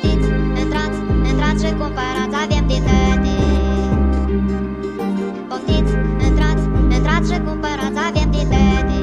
Poftiți, intrați și cumpărați, avem din toate. Poftiți, intrați și cumpărați, avem din toate.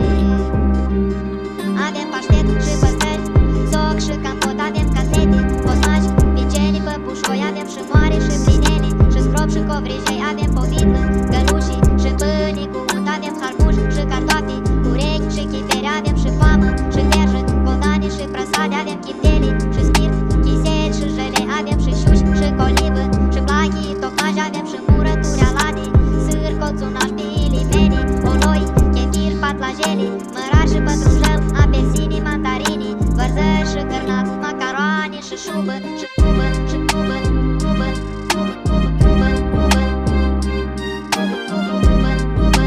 Avem paștet și păstrări, soc și campot, avem catlete, posmaci, picenii, păpușoi, avem și moare și blinele, și scrop și covrijei, avem povită, gălușii și pâini cu unt, avem harmuși și cartofi, urechi și chiferi, avem și famă și verjă, codane și prăsade, avem chiftele și spirit, chisel și jele, avem și șuși și colivă și plachii, tocmaji, avem și murături alate, sâr, coțunaș, pilimeni, oloi, chefir, patlajele, mărar și pătrunjel, apelsini, mandarini, vărzăși și cârnați, macaroane și șubă și cubă și cubă, cubă, cubă, cubă, cubă, cubă, cubă, cubă, cubă, cubă,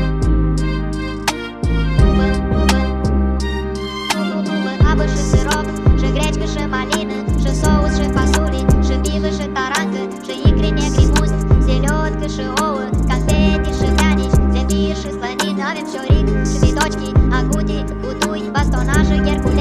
cubă, cubă, cubă, cubă, apă și sirop și grecică și malină și sous și fasole și bivă și tarancă și icri negri must, seliotcă și ouă, confeti și pranici, zefir și slănină, avem șoric și bidocchi, agute, utui, bastonașă, ghercu